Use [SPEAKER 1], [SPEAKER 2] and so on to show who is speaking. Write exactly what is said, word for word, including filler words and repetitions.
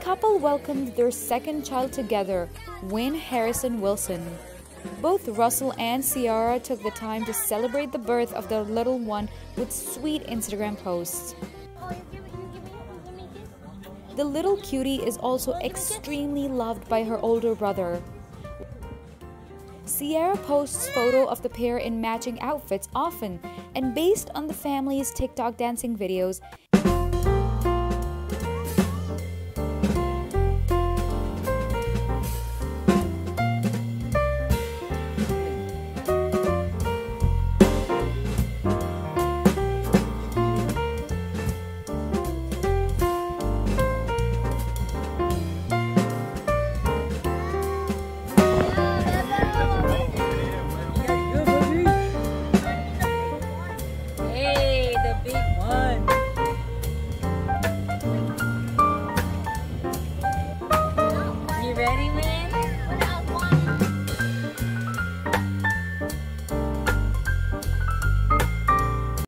[SPEAKER 1] couple welcomed their second child together, Wynn Harrison Wilson. Both Russell and Ciara took the time to celebrate the birth of their little one with sweet Instagram posts. The little cutie is also extremely loved by her older brother. Ciara posts photos of the pair in matching outfits often, and based on the family's TikTok dancing videos,
[SPEAKER 2] Ready, man?